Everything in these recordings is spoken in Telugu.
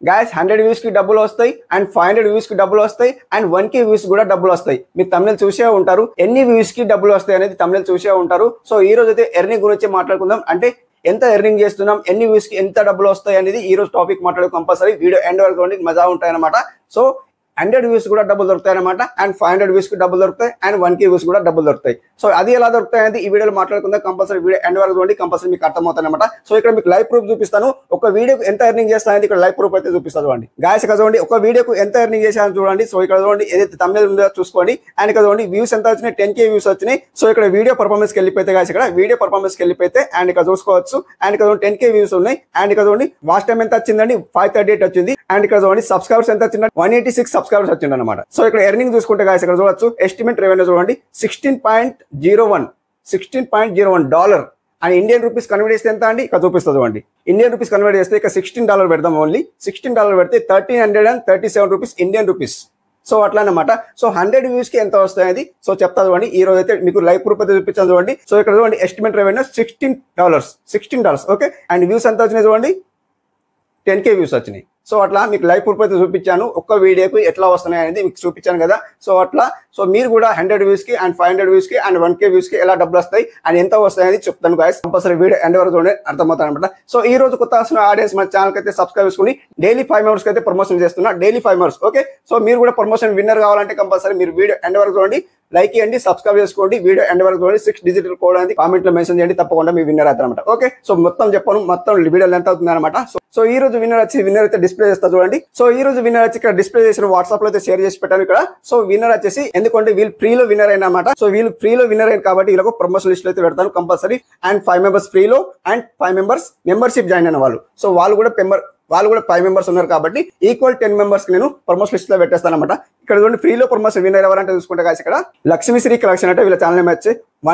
గాయస్ 100 వ్యూస్ కి డబ్బులు వస్తాయి అండ్ 500 వ్యూస్ కి డబ్బులు వస్తాయి అండ్ 1k వ్యూస్ కూడా డబ్బులు వస్తాయి. మీరు తమిళ చూసే ఉంటారు ఎన్ని వ్యూస్ కి డబ్బులు వస్తాయి అనేది తమిళ చూసే ఉంటారు. సో ఈ రోజు అయితే ఎర్నింగ్ గురించి మాట్లాడుకుందాం. అంటే ఎంత ఎర్నింగ్ చేస్తున్నాం, ఎన్ని వ్యూస్ కి ఎంత డబ్బులు వస్తాయి అనేది ఈ రోజు టాపిక్ మాట్లాడు. కంపల్సరీ వీడియో ఎండ్ వరకు మజా ఉంటాయి అనమాట. సో 100 వ్యూస్ కూడా డబ్బులు దొరుకుతాయి అనమాట అండ్ 500 వ్యూస్ కి డబ్బులు దొరుకుతాయి అండ్ 1k వ్యూస్ కూడా డబ్బులు దొరుకుతాయి. సో అది ఎలా దొరుకుతాయి అనేది ఈ వీడియోలో మాట్లాడుకుందాం. కంపల్సరీ వీడియో ఎండ్ వరకు చూడండి, కంపల్సరీ మీకు అర్థమవుతాయి అనమాట. సో ఇక్కడ మీకు లైవ్ ప్రూఫ్ చూపిస్తాను. ఒక వీడియోకి ఎంత ఎర్నింగ్ చేస్తానని ఇక్కడ లైవ్ ప్రూఫ్ అయితే చూపిస్తాను చూడండి. గాయస్ ఇక్కడ చూడండి ఒక వీడియోకు ఎంత ఎర్నింగ్ చేశాను చూడండి. సో ఇక్కడ చూడండి ఏదైతే తమిళ ఉందో చూసుకోండి అండ్ ఇక్కడ చూడండి వ్యూస్ ఎంత వచ్చినాయి, 10k వ్యూస్ వచ్చినాయి. సో ఇక్కడ వీడియో పర్ఫార్మెన్స్ కి వెళ్ళిపోతే గాయస్ ఇక్కడ వీడియో పర్ఫార్మెన్స్ కి వెళ్ళిపోతే అండ్ ఇక్కడ చూసుకోవచ్చు అండ్ ఇక్కడ 10k వ్యూస్ ఉన్నాయి అండ్ ఇక్కడ చూడండి వాచ్ టైం ఎంత వచ్చిందండి 538 వచ్చింది అండ్ ఇక్కడ చూడండి సబ్స్క్రైబర్స్ ఎంత వచ్చిందండి 186 సబ్స్క్రైబర్స్ వచ్చింది అనమాట. సో ఇక్కడ ఎర్నింగ్ చూసుకుంటే గాయస్ ఇక్కడ చూడొచ్చు ఎస్టిమేట్ రెవెన్యూ చూడండి $16.01 అండ్ ఇండియన్ రూపీస్ కన్వర్ట్ చేస్తే ఎంత అండి ఇక్కడ చూపిస్తుంది చూడండి. ఇండియన్ రూపీస్ కన్వర్ట్ చేస్తే ఇక్కడ $16 పెడదాం. ఓన్లీ $16 పెడితే 1337 రూపీస్ ఇండియన్ రూపీస్. సో అట్లా అనమాట. సో 100 వ్యూస్ కి ఎంత వస్తాయి అది సో చెప్తా చూడండి. ఈ రోజు అయితే మీకు లైవ్ ప్రూఫ్ అయితే చూపించాను చూడండి. సో ఇక్కడ చూడండి estimate revenue $16 okay and views ఎంత వచ్చినాయి చూడండి 10k వ్యూస్ వచ్చినాయి. సో అట్లా మీకు లైవ్ ప్రూఫ్ అయితే చూపించాను. ఒక్క వీడియోకి ఎట్లా వస్తున్నాయి అనేది మీకు చూపించాను కదా. సో అట్లా సో మీరు కూడా 100 వ్యూస్ కి అండ్ 500 వ్యూస్ కి అండ్ 1k వ్యూస్ కి ఎలా డబ్బులు వస్తాయి అండ్ ఎంత వస్తాయి అనేది చెప్తాను గాయస్. కంపల్సరీ వీడియో ఎండ్ వరకు చూడండి, అర్థమవుతాయి అనమాట. సో ఈ రోజు కొత్త వస్తున్న ఆడియన్స్ మన ఛానల్ కి అయితే సబ్స్క్రైబ్ చేసుకుని డైలీ 5 మెంబర్స్ కి అయితే ప్రమోషన్ చేస్తున్నా. Daily 5 members okay. సో మీరు కూడా ప్రమోషన్ విన్నర్ కావాలంటే కంపల్సరీ మీరు వీడియో ఎండ్ వరకు చూడండి, లైక్ చేయండి, సబ్స్క్రైబ్ చేసుకోండి, వీడియో ఎండ్ వరకు చూడండి. 6 డిజిటల్ కోడ్ అనేది కామెంట్ లో మెన్షన్ చేయండి, తప్పకుండా మీ విన్నర్ అవుతారు అనమాట. ఓకే సో మొత్తం చెప్పాను, మొత్తం వీడియో ఎంత అవుతుంది అనమాట. సో ఈ రోజు విన్నర్ అయితే డిస్ప్లే చేస్తా చూడండి. సో ఈ రోజు విన్నర్ వచ్చి ఇక్కడ డిస్ప్లే చేసిన వాట్సాప్ లో అయితే షేర్ చేసి పెట్టాను ఇక్కడ. సో విన్నర్ వచ్చేసి ఎందుకంటే వీళ్ళు ఫ్రీలో విన్నర్ అయిన అనమాట. సో వీళ్ళు ఫ్రీలో విన్నర్ అయిన కాబట్టి వీళ్ళకు ప్రమోషన్ లిస్ట్ అయితే పెడతాను కంపల్సరీ. అండ్ 5 మెంబర్స్ ఫ్రీలో అండ్ 5 మెంబర్స్ మెంబర్షిప్ జాయిన్ అయిన వాళ్ళు. సో వాళ్ళు కూడా 5 మెంబర్స్ ఉన్నారు కాబట్టి ఈక్వల్ 10 మెంబర్స్ కి నేను ప్రమోషన్ లిస్ట్ లో పెట్టేస్తాను అనమాట. ఇక్కడ చూడండి ఫ్రీలో ప్రమోషన్ విన్నర్ ఎవరంటే చూసుకుంటే కాదు ఇక్కడ లక్ష్మీశ్రీ కలెక్షన్ అంటే వీళ్ళ ఛానల్ వచ్చి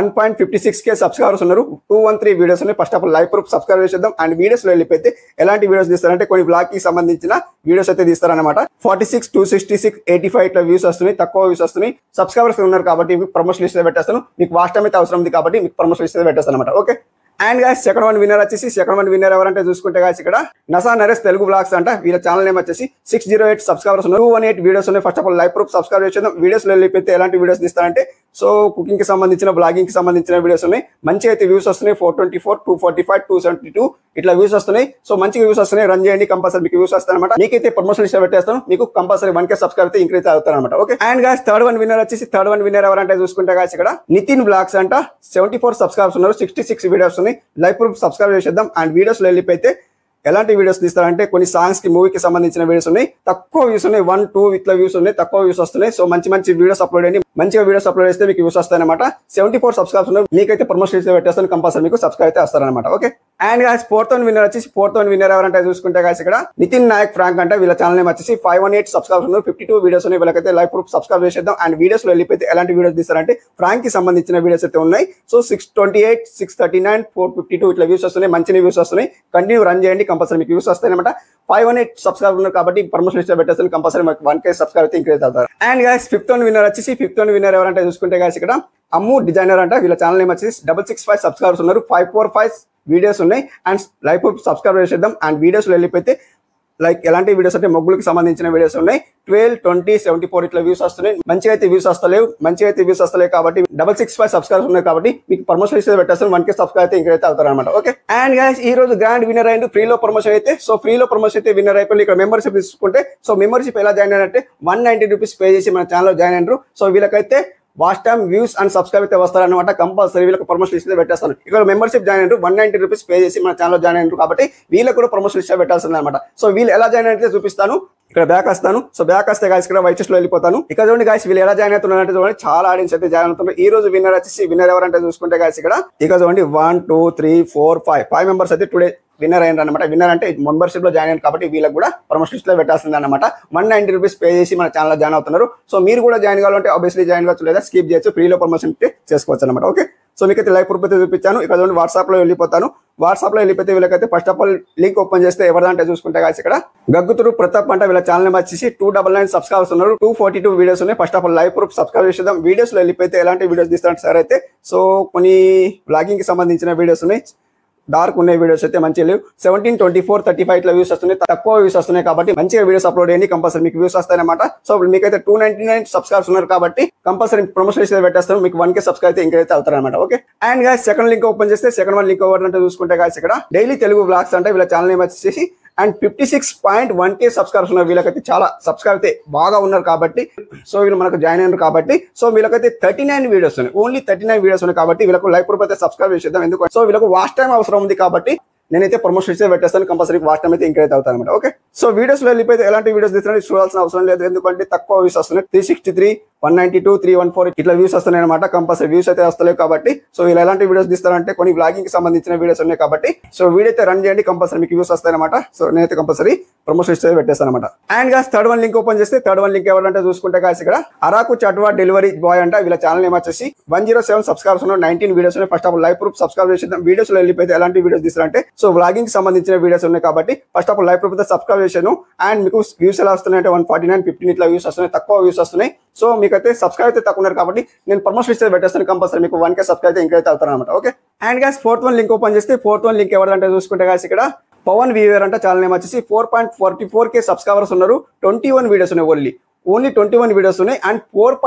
1.56k సబ్స్క్రైబర్స్ ఉన్నారు. 213 వీడియోస్ ఉన్నాయి. First of all live proof subscribe చేద్దాం అండ్ వీడియోస్ లో వెళ్ళిపోతే ఎలాంటి వీడియోస్ తీస్తారంటే కొన్ని బ్లాగ్ కి సంబంధించిన వీడియోస్ అయితే తీస్తారనమాట. 46, 266, 85 ఇట్లా వ్యూస్ వస్తున్నాయి, తక్కువ వ్యూస్ వస్తున్నాయి. సబ్స్క్రైబర్స్ ఉన్నారు కాబట్టి మీకు ప్రమోషన్ లిస్ట్ లో పెట్టేస్తాను. మీకు వాచ్ టైం అయితే అవసరం ఉంది కాబట్టి మీకు ప్రమోషన్ లిస్ట్ లో పెట్టేస్తాను అనమాట. Okay and guys second one winner ఎవరంటే చూసుకుంటే గాయస్ ఇక్కడ నసా నరేష్ తెలుగు బ్లాగ్స్ అంట వీళ్ళ ఛానల్ నేమ్ వచ్చేసి 608 సబ్స్క్రైబర్స్ ఉన్నారు. 218 వీడియోస్ ఉన్నాయి. First of all live proof subscribe చేద్దాం. వీడియోస్ లో వెళ్ళిపోతే ఎలాంటి వీడియోస్ తీస్తారంటే సో కుకింగ్ కి సంబంధించిన బ్లాగింగ్ కి సంబంధించిన వీడియోస్ ఉన్నాయి. మంచి అయితే వ్యూస్ వస్తున్నాయి. 424, 245, 272 ఇట్లా వ్యూస్ వస్తున్నాయి. సో మంచిగా వ్యూస్ వస్తున్నాయి. రన్ చేయండి, కంపల్సరీ మీకు వ్యూస్ వస్తాయి అనమాట. మీకైతే ప్రమోషన్ లిస్ట్ పెట్టేస్తాను. మీకు కంపల్సరీ 1k సబ్స్క్రైబ్ అయితే ఇంక్రీజ్ అవుతారు అనమాట. Okay and guys third one winner ఎవరంటే చూసుకుంటే గాయస్ ఇక్కడ నితిన్ బ్లాగ్స్ అంట 74 సబ్స్క్రైబర్స్ ఉన్నారు. 66 వీడియోస్ ఉన్నాయి. లైవ్ ప్రూఫ్ సబ్స్క్రైబ్ చేసేద్దాం అండ్ వీడియోస్ లో వెళ్ళిపోతే ఎలాంటి వీడియోస్ తీస్తారంటే కొన్ని సాంగ్స్ కి మూవీకి సంబంధించిన వీడియోస్ ఉన్నాయి. తక్కువ వ్యూస్ ఉన్నాయి. 1, 2 ఇట్లా వ్యూస్ ఉన్నాయి. తక్కువ వ్యూస్ వస్తున్నాయి. సో మంచి వీడియోస్ అప్లోడ్ అయ్యి మంచిగా వీడియోస్ అప్లోడ్ చేస్తే మీకు వ్యూస్ వస్తాయి అనమాట. 74 సబ్స్క్రైబ్స్ ఉన్నాయి. మీకైతే ప్రమోషన్ పెట్టేస్తాను, కంపల్సరీ మీకు సబ్స్క్రైబ్ అయితే వస్తారనమాట. Okay and guys fourth one winner ఎవరంటే చూసుకుంటే గాయస్ ఇక్కడ నితిన్ నాయక్ ఫ్రాంక్ అంటే వీళ్ళ ఛానల్ నేమ్ వచ్చేసి 518 సబ్స్క్రైబ్స్ ఉన్నారు. 52 వీడియోస్ ఉన్నాయి. వీళ్ళకైతే లైవ్ ప్రూఫ్ సబ్స్క్రైబ్ చేసేద్దాం అండ్ వీడియోస్ లో వెళ్ళిపోతే ఎలాంటి వీడియోస్ తీస్తారంటే ఫ్రాంక్ కి సంబంధించిన వీడియోస్ అయితే ఉన్నాయి. సో 628, 639, 452 ఇట్లా వ్యూస్ వస్తున్నాయి. మంచి వ్యూస్ వస్తున్నాయి. కంటిన్యూ రన్ చేయండి, కంపల్సరీ మీకు వ్యూస్ వస్తాయి అనమాట. 518 సబ్స్క్రైబ్ ఉన్నారు కాబట్టి ప్రమోషన్ లిస్ట్ పెట్టేస్తాను, కంపల్సరీ మాకు 1k సబ్స్క్రైబ్ అయితే ఇంక్రీజ్ అవుతారు. And guys fifth one winner ఎవరంటే చూసుకుంటే గాయస్ ఇక్కడ అమ్ము డిజైనర్ అంట వీళ్ళ ఛానల్ నేమ్ వచ్చేసి 665 సబ్స్క్రైబర్స్ ఉన్నారు. 545 వీడియోస్ ఉన్నాయి అండ్ లైవ్ ప్రూఫ్ సబ్స్క్రైబ్ చేసేద్దాం అండ్ వీడియోస్ లో వెళ్ళిపోతే లైక్ ఎలాంటి వీడియోస్ అంటే మొగ్గులకి సంబంధించిన వీడియోస్ ఉన్నాయి. 12, 20, 74 ఇట్లా వ్యూస్ వస్తున్నాయి. మంచిగా అయితే వ్యూస్ వస్తలేవు కాబట్టి 665 సబ్స్క్రైబర్స్ ఉన్నాయి కాబట్టి మీకు ప్రమోషన్ లిస్ట్ పెట్టేస్తాను. 1k సబ్స్క్రైబ్ అయితే ఇంక్రీజ్ అవుతారు అనమాట. ఓకే అండ్ గాయస్ ఈ రోజు గ్రాండ్ విన్నర్ అయింది ఫ్రీలో ప్రమోషన్ అయితే. సో ఫ్రీలో ప్రమోషన్ అయితే విన్నర్ అయిపోయింది. ఇక్కడ మెంబర్షిప్ తీసుకుంటే సో మెంబర్షిప్ ఎలా జాయిన్ అయినట్టే 190 రూపీస్ పే చేసి మన ఛానల్లో జాయిన్ అయినారు. సో వీళ్ళకైతే watch time views and subscribe అయితే వస్తారనమాట. కంపల్సరీ వీళ్ళకి ప్రమోషన్ లిస్ట్ పెట్టేస్తాను. ఇక్కడ మెంబర్షిప్ జాయిన్ అయినారు 190 రూపీస్ పే చేసి మన ఛానల్ జాయిన్ అయినారు కాబట్టి వీళ్ళకి కూడా ప్రమోషన్ లిస్ట్ పెట్టాల్సింది అనమాట. సో వీళ్ళు ఎలా జాయిన్ అయితే చూపిస్తాను. ఇక్కడ బ్యాక్ వస్తాను. సో బ్యాక్ వస్తే గాయస్ ఇక్కడ వైట్ లో వెళ్ళిపోతాను. ఇక్కడ చూడండి గాయస్ వీళ్ళు ఎలా జాయిన్ అవుతున్నారంటే చూడండి చాలా ఆడియన్స్ అయితే జాయిన్ అవుతున్నారు. ఈ రోజు విన్నర్ ఎవరంటే చూసుకుంటే గాయస్ ఇక్కడ చూడండి 1, 2, 3, 4, 5 మెంబర్స్ అయితే టుడే విన్నర్ అయ్యారు అనమాట. విన్నర్ అంటే మెంబర్షిప్ లో జాయిన్ అయ్యారు కాబట్టి వీళ్ళకి కూడా ప్రమోషన్ లిస్ట్ లో పెట్టాల్సింది అనమాట. 190 రూపీస్ పే చేసి మన ఛానల్ జాయిన్ అవుతున్నారు. సో మీరు కూడా జాయిన్ కావాలంటే ఆబ్వియస్లీ జాయిన్ కావచ్చు, లేదా స్కిప్ చేయొచ్చు. ఫ్రీలో ప్రమోషన్ చేసుకోవచ్చు అనమాట. ఓకే సో మీకైతే లైవ్ ప్రూఫ్ అయితే చూపించాను. ఇక్కడ చూడండి వాట్సాప్ లో వెళ్ళిపోతాను. వాట్సాప్ లో వెళ్ళిపోతే వీళ్ళకైతే first of all link open చేస్తే ఎవరిదంటే చూసుకుంటే గాయస్ ఇక్కడ గగ్గుతురు ప్రతాప్ అంటే వీళ్ళ ఛానల్ నెంబర్ వచ్చేసి 299 సబ్స్క్రైబర్స్ ఉన్నారు. 242 వీడియోస్ ఉన్నాయి. First of all live proof subscribe చేద్దాం. వీడియోస్ లో వెళ్ళిపోతే ఎలాంటి వీడియోస్ తీస్తారంటే సార్ అయితే సో కొన్ని బ్లాగింగ్ కి సంబంధించిన వీడియోస్ ఉన్నాయి. డార్క్ ఉన్న వీడియోస్ అయితే మంచి లేవు. 17, 24, 35 ఇట్లా వ్యూస్ వస్తున్నాయి, తక్కువ వ్యూస్ వస్తున్నాయి. కాబట్టి మంచిగా వీడియోస్ అప్లోడ్ చేయండి, కంపల్సరీ మీకు వ్యూస్ వస్తాయన్నమాట. సో మీకైతే 299 సబ్స్క్రైబర్స్ ఉన్నారు కాబట్టి కంపల్సరీ ప్రమోషన్ అయితే పెట్టేస్తాను, మీకు 1K సబ్స్క్రైబ్ అయితే ఇంకైతే అవుతారన్నమాట. Okay, and guys second link open చేస్తే సెకండ్ వన్ లింక్ ఓవర్ అంటే చూసుకుంటే గాయస్ ఇక్కడ డైలీ తెలుగు వ్లాగ్స్ అంటే వీళ్ళ ఛానల్ నేమ్ వచ్చేసి అండ్ 56.1K సబ్స్క్రైబర్స్ ఉన్నారు. వీళ్ళకైతే చాలా సబ్స్క్రైబ్ అయితే బాగా ఉన్నారు కాబట్టి సో వీళ్ళు మనకు జాయిన్ అయినారు కాబట్టి సో వీళ్ళకైతే 39 వీడియోస్ ఉన్నాయి, ఓన్లీ 39 వీడియోస్ ఉన్నాయి కాబట్టి వీళ్ళకు లైక్ రూపాయి అయితే సబ్స్క్రైబ్ చేసేద్దాం. ఎందుకంటే సో వీళ్ళకు వాచ్ టైం అవసరం ఉంది కాబట్టి నేనైతే ప్రమోషన్ అయితే పెట్టేస్తాను, కంపల్సరీ వాచ్ టైం అయితే ఇంక్రీజ్ అవుతాను అనమాట. ఓకే, సో వీడియోస్ లో వెళ్ళిపోతే ఎలాంటి వీడియోస్ తీసుకోండి చూడాల్సిన అవసరం లేదు, ఎందుకంటే తక్కువ వ్యూస్ వస్తున్నాయి. 363, 192, 314 ఇట్లా వ్యూస్ వస్తున్నాయి అనమాట. కంపల్సరీ వ్యూస్ అయితే వస్తలేవు కాబట్టి సో వీళ్ళు ఎలాంటి వీడియోస్ తీస్తారంటే కొన్ని బ్లాగింగ్ కి సంబంధించిన వీడియోస్ ఉన్నాయి కాబట్టి సో వీడియో అయితే రన్ చేయండి, కంపల్సరీ మీకు వ్యూస్ వస్తాయి అనమాట. సో నేనైతే కంపల్సరీ ప్రమోషన్ అయితే పెట్టేస్తాను అనమాట. And guys third one link open చేస్తే థర్డ్ వన్ లింక్ ఎవరంటే చూసుకుంటే గాస్ ఇక్కడ అరాకు చట్వా డెలివరీ బాయ్ అంటే వీళ్ళ ఛానల్ నేమ్ వచ్చేసి 107 సబ్స్క్రైబర్స్ ఉన్నాయి, 19 వీడియోస్ ఉన్నాయి. First of all live proof subscribe చేసేద్దాం. వీడియోస్ లో వెళ్ళిపోతే ఎలాంటి వీడియోస్ తీస్తారంటే సో బ్లాగింగ్ కి సంబంధించిన వీడియోస్ ఉన్నాయి కాబట్టి first of all live proof అయితే సబ్స్క్రైబ్ చేశాను. అండ్ మీకు వ్యూస్ ఎలా వస్తున్నాయి అంటే 149, 15 ఇట్లా వ్యూస్ వస్తున్నాయి, తక్కువ వ్యూస్ వస్తున్నాయి. సో మీకైతే సబ్స్క్రైబ్ అయితే తక్కువ ఉన్నారు కాబట్టి నేను ప్రమోషన్ ఇస్తే పెట్టేస్తాను, కంపల్సరీ మీకు 1K సబ్స్క్రైబ్ అయితే ఇంకైతే అవుతారు అనమాట. Okay, and guys fourth one link open చేస్తే ఫోర్త్ వన్ లింక్ ఎవరంటే చూసుకుంటే గాస్ ఇక్కడ పవన్ వీవర్ అంటే ఛానల్ నేమ్ వచ్చేసి 4.44K సబ్స్క్రైబర్స్ ఉన్నారు, 21 వీడియోస్ ఉన్నాయి, ఓన్లీ 21 వీడియోస్ ఉన్నాయి అండ్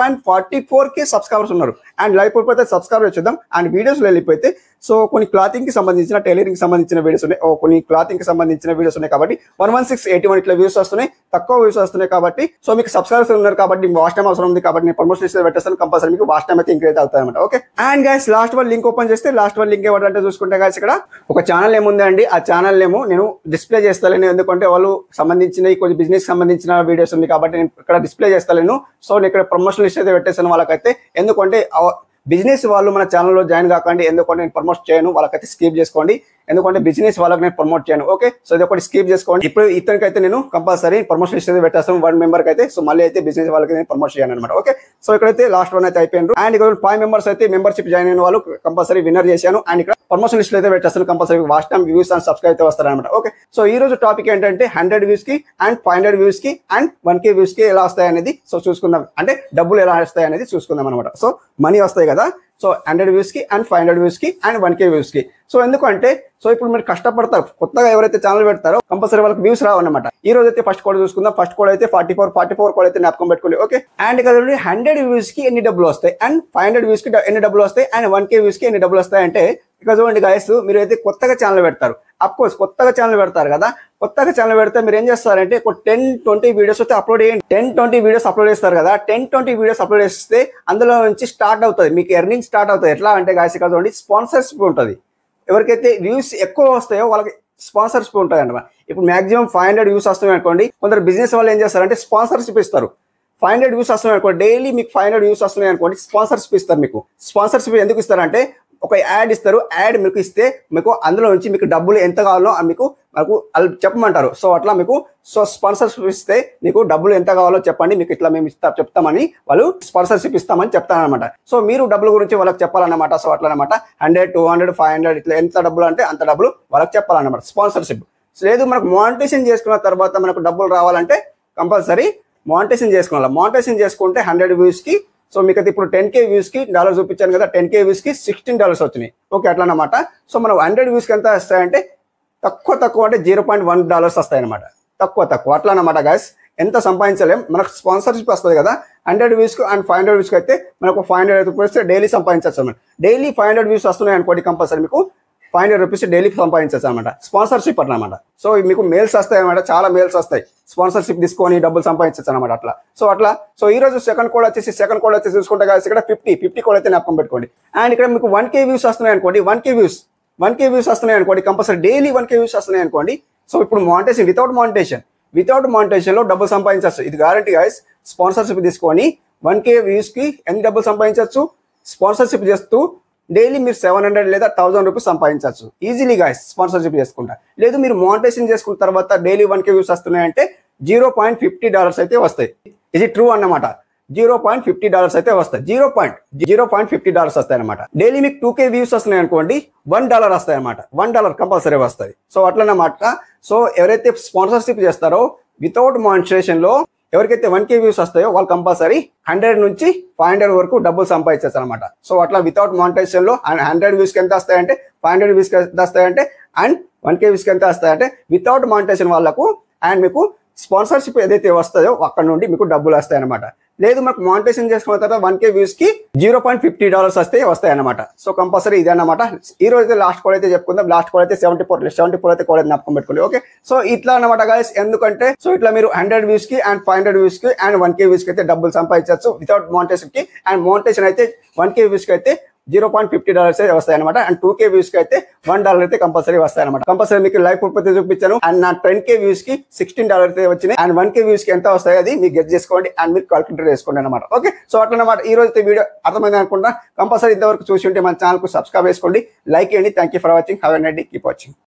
4.44K సబ్స్క్రైబర్స్ ఉన్నారు. అండ్ లైవ్ ప్రూఫ్ అయితే సబ్స్క్రైబ్ చేద్దాం. అండ్ వీడియోస్ లో వెళ్ళిపోతే సో కొన్ని క్లాతింగ్ కి సంబంధించిన టైలరింగ్ కి సంబంధించిన వీడియోస్ ఉన్నాయి, కొన్ని క్లాతింగ్ కి సంబంధించిన వీడియోస్ ఉన్నాయి కాబట్టి 11681 ఇట్లా వ్యూస్ వస్తున్నాయి, తక్కువ వ్యూస్ వస్తున్నాయి కాబట్టి సో మీకు సబ్స్క్రైబర్స్ ఉన్నారు కాబట్టి వాచ్ టైం అవసరం ఉంది కాబట్టి నేను ప్రమోషన్ చేసి పెట్టేస్తాను, కంపల్సరీ మీకు వాచ్ టైం అయితే ఇంక్రీజ్ అవుతాయి అనమాట. Okay, and guys last one link open చేస్తే లాస్ట్ వన్ లింక్ ఏమంటే చూసుకుంటే గైస్ ఇక్కడ ఒక ఛానల్ ఏముంది అండి, ఆ ఛానల్ ఏమో నేను డిస్ప్లే చేస్తాను, ఎందుకంటే వాళ్ళు సంబంధించిన కొంచెం బిజినెస్ సంబంధించిన వీడియోస్ ఉంది కాబట్టి నేను ఇక్కడ డిస్ప్లే చేస్తాను. సో నేను ఇక్కడ ప్రమోషన్ లిస్ట్ అయితే పెట్టేస్తాను వాళ్ళకైతే, ఎందుకంటే బిజినెస్ వాళ్ళు మన ఛానల్లో జాయిన్ కాకండి, ఎందుకంటే నేను ప్రమోట్ చేయను, వాళ్ళకైతే స్కిప్ చేసుకోండి, ఎందుకంటే బిజినెస్ వాళ్ళకి నేను ప్రమోట్ చేయను. ఓకే, సో ఇది ఒకటి స్కిప్ చేసుకోండి. ఇప్పుడు ఇతనికైతే నేను కంపల్సరీ ప్రమోషన్ లిస్ట్ అయితే పెట్టేస్తాను 1 మెంబర్కి అయితే. సో మళ్ళీ అయితే బిజినెస్ వాళ్ళకి నేను ప్రమోట్ చేయను అనమాట. ఓకే, సో ఇక్కడైతే లాస్ట్ వన్ అయితే అయిపోయినారు. అండ్ ఇక్కడ 5 మెంబర్స్ అయితే మెంబర్షిప్ జాయిన్ అయిన వాళ్ళు కంపల్సరీ విన్నర్ చేశాను. అండ్ ఇక్కడ ప్రమోషన్ లిస్ట్ అయితే పెట్టేస్తాను, compulsory watch time views and subscribe అయితే వస్తారనమాట. ఓకే, సో ఈ రోజు టాపిక్ ఏంటంటే 100 వ్యూస్ కి అండ్ 500 వ్యూస్ కి అండ్ 1K వ్యూస్ కి ఎలా వస్తాయి అనేది సో చూసుకుందాం, అంటే డబ్బులు ఎలా వస్తాయి అనేది చూసుకుందాం అనమాట. సో మనీ వస్తాయి కదా, సో 100 వ్యూస్ కి అండ్ 500 వ్యూస్ కి అండ్ 1K వ్యూస్ కి. సో ఎందుకంటే సో ఇప్పుడు మీరు కష్టపడతారు, కొత్తగా ఎవరైతే ఛానల్ పెడతారో కంపల్సరీ వాళ్ళకి వ్యూస్ రావన్నమాట. ఈ రోజు అయితే ఫస్ట్ కోడ్ చూసుకుందాం. ఫస్ట్ కోడ్ అయితే 44 కోడ్ అయితే జ్ఞాపకం పెట్టుకోండి. ఓకే, అండ్ కదా 100 వ్యూస్ కి ఎన్ని డబ్బులు వస్తాయి అండ్ 500 వ్యూస్ కి ఎన్ని డబ్బులు వస్తాయి అండ్ 1K వ్యూస్ కి ఎన్ని డబ్బులు వస్తాయి అంటే ఇక చూడండి గాయస్, మీరు అయితే కొత్తగా ఛానల్ పెడతారు, అఫ్ కోర్స్ కొత్తగా ఛానల్ పెడతారు కదా, కొత్తగా ఛానల్ పెడితే మీరు ఏం చేస్తారంటే ఒక 10-20 వీడియోస్ అయితే అప్లోడ్ చేయండి. 10-20 వీడియోస్ అప్లోడ్ చేస్తారు కదా, 10-20 వీడియోస్ అప్లోడ్ చేస్తే అందులో నుంచి స్టార్ట్ అవుతుంది మీకు ఎర్నింగ్ స్టార్ట్ అవుతుంది. ఎట్లా అంటే గాయస్ ఇక్కడ చూడండి స్పాన్సర్షిప్ ఉంటుంది, ఎవరికైతే వ్యూస్ ఎక్కువ వస్తాయో వాళ్ళకి స్పాన్సర్షిప్ ఉంటుంది అనమాట. ఇప్పుడు మాక్సిమం 500 వ్యూస్ వస్తున్నాయి అనుకోండి, కొందరు బిజినెస్ వాళ్ళు ఏం చేస్తారంటే స్పాన్సర్షిప్ ఇస్తారు. 500 వ్యూస్ వస్తున్నాయి అనుకోండి, డైలీ మీకు 500 వ్యూస్ వస్తున్నాయి అనుకోండి, స్పాన్సర్షిప్ ఇస్తారు. మీకు స్పాన్సర్షిప్ ఎందుకు ఇస్తారంటే ఒక యాడ్ ఇస్తారు, యాడ్ మీకు ఇస్తే మీకు అందులో నుంచి మీకు డబ్బులు ఎంత కావాలో మీకు వాళ్ళు చెప్పమంటారు. సో అట్లా మీకు సో స్పాన్సర్షిప్ ఇస్తే మీకు డబ్బులు ఎంత కావాలో చెప్పండి, మీకు ఇట్లా మేము చెప్తామని వాళ్ళు స్పాన్సర్షిప్ ఇస్తామని చెప్తారనమాట. సో మీరు డబ్బుల గురించి వాళ్ళకి చెప్పాలన్నమాట. సో అట్లా అనమాట 100, 200, 500 ఇట్లా ఎంత డబ్బులు అంటే అంత డబ్బులు వాళ్ళకి చెప్పాలన్నమాట స్పాన్సర్షిప్. లేదు మనకు మానిటైజేషన్ చేసుకున్న తర్వాత మనకు డబ్బులు రావాలంటే కంపల్సరీ మానిటైజేషన్ చేసుకోవాలి. మానిటైజేషన్ చేసుకుంటే 100 వ్యూస్కి సో మీకు అయితే ఇప్పుడు 10K వ్యూస్ కి డాలర్ చూపించాను కదా, 10K వ్యూస్ కి $16 వచ్చినాయి. ఓకే, అట్లా అనమాట. సో మనం 100 వ్యూస్ కి ఎంత వస్తాయంటే తక్కువ అంటే $0.1 వస్తాయి అనమాట, తక్కువ అట్లా అనమాట గాయస్. ఎంత సంపాదించలేం, మనకు స్పాన్సర్షిప్ వస్తుంది కదా. 100 వ్యూస్ కి అండ్ 500 వ్యూస్ కి అయితే మనకు 500 రూపీస్ డైలీ సంపాదించవచ్చు అనమాట. డైలీ 500 వ్యూస్ వస్తున్నాయి అనుకోండి, కంపల్సరీ మీకు 500 రూపీస్ డైలీ సంపాదించవచ్చు అనమాట, స్పాన్సర్షిప్ అట్లా. సో మీకు మెయిల్స్ వస్తాయి అనమాట, చాలా మెయిల్స్ వస్తాయి, స్పాన్సర్షిప్ తీసుకొని డబ్బులు సంపాదించవచ్చు అనమాట అట్లా. సో ఈ రోజు సెకండ్ కోడ్ వచ్చేసి చూసుకుంటే కదా ఇక్కడ 50 కోడ్ అయితే జ్ఞాపకం పెట్టుకోండి. అండ్ ఇక్కడ మీకు 1K వ్యూస్ వస్తున్నాయి అనుకోండి, 1K వ్యూస్ వస్తున్నాయి అనుకోండి, కంపల్సరీ డైలీ 1K వ్యూస్ వస్తున్నాయి అనుకోండి. సో ఇప్పుడు మానిటైజేషన్ వితౌట్ మానిటైజేషన్ లో డబ్బులు సంపాదించవచ్చు, ఇది గ్యారంటీ గైస్. స్పాన్సర్షిప్ తీసుకొని 1K వ్యూస్ కి ఎన్ని డబ్బులు సంపాదించవచ్చు, స్పాన్సర్షిప్ చేస్తూ డైలీ మీరు 700 లేదా 1000 రూపీస్ సంపాదించవచ్చు ఈజీలీ గైస్ స్పాన్సర్షిప్ చేసుకుంటా. లేదు మీరు మానిటైజేషన్ చేసుకున్న తర్వాత డైలీ 1K వ్యూస్ వస్తున్నాయంటే $0.50 అయితే వస్తాయి. ఇది ట్రూ అన్నమాట, $0.50 అయితే వస్తాయి. $0.50 వస్తాయి అనమాట. డైలీ మీకు 2K వ్యూస్ వస్తున్నాయి అనుకోండి, $1 వస్తాయి అనమాట, $1 కంపల్సరీ వస్తుంది. సో అట్లన్నమాట. సో ఎవరైతే స్పాన్సర్షిప్ చేస్తారో వితౌట్ మానిటైజేషన్ లో ఎవరికైతే 1K వ్యూస్ వస్తాయో వాళ్ళు కంపల్సరీ 100 నుంచి 500 వరకు డబ్బులు సంపాదించచ్చు అనమాట. సో అట్లా వితౌట్ మానిటైజేషన్ లో 100 వ్యూస్ కి ఎంత వస్తాయంటే 500 వ్యూస్ కి ఎంత వస్తాయంటే అండ్ 1K వ్యూస్ కి ఎంత వస్తాయంటే వితౌట్ మానిటైజేషన్ వాళ్ళకు అండ్ మీకు స్పాన్సర్షిప్ ఏదైతే వస్తాయో అక్కడ నుండి మీకు డబ్బులు వస్తాయి అనమాట. లేదు మనకు మానిటైజేషన్ చేసుకున్న తర్వాత 1K వ్యూస్ కి $0.50 వస్తాయి అనమాట. సో కంపల్సరీ ఇదే అనమాట. ఈ రోజు లాస్ట్ కాల్ అయితే చెప్పుకుందాం. లాస్ట్ కాల్ అయితే 74 అయితే కాల్ అయితే జ్ఞాపకం పెట్టుకోండి. ఓకే, సో ఇట్లా అనమాట గైస్. ఎందుకంటే సో ఇట్లా మీరు 100 వ్యూస్ కి అండ్ 500 వ్యూస్ కి అండ్ 1K వ్యూస్ కి అయితే డబ్బులు సంపాదించవచ్చు వితౌట్ మానిటైజేషన్ కి. అండ్ మానిటైజేషన్ అయితే 1K వ్యూస్ కి అయితే $0.50 వస్తాయి అనమాట. అండ్ 2K వ్యూస్ కి అయితే $1 అయితే కంపల్సరీ వస్తాయి అనమాట. కంపల్సరీ మీకు లైవ్ ప్రూఫ్ అయితే చూపించాను. అండ్ నా 10K వ్యూస్ కి $16 అయితే వచ్చినాయి. అండ్ 1K వ్యూస్ కి ఎంత వస్తాయి అది మీరు గెట్ చేసుకోండి అండ్ మీరు కాల్కులేటర్ చేసుకోండి అనమాట. ఓకే, సో అట్లా అనమాట. ఈ రోజు వీడియో అర్థమైంది అనుకుంటా. కంపల్సరీ ఇంతవరకు చూసి ఉంటే మన ఛానల్ కు సబ్స్క్రైబ్ చేసుకోండి, లైక్ చేయండి. Thank you for watching. Have a nice day. Keep watching.